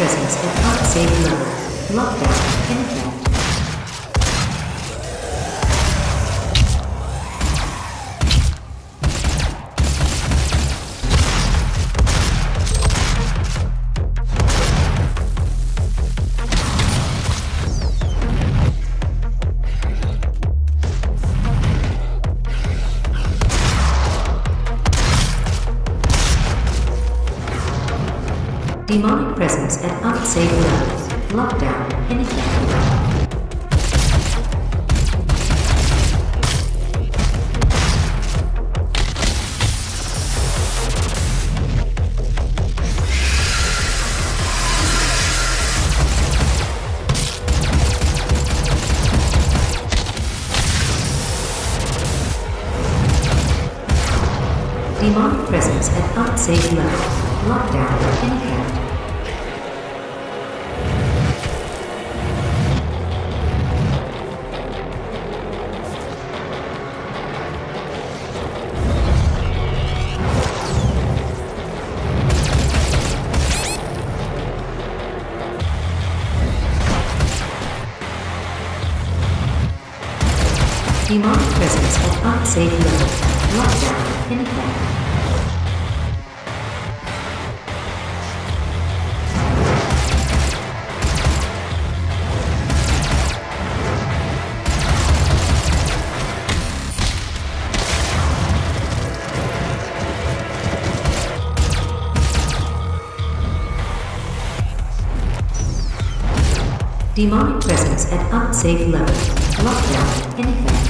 presence at unsafe levels. Lockdown in effect. Demonic presence at unsafe levels. Lockdown in effect. Demonic presence at unsafe levels. Lockdown in effect. Demonic presence at unsafe levels. Lockdown in effect. Demonic presence at unsafe levels. Lockdown in effect.